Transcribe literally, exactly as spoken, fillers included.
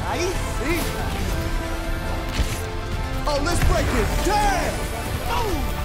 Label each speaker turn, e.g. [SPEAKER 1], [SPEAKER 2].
[SPEAKER 1] Ahí sí. Oh, let's break it. Damn! Oh!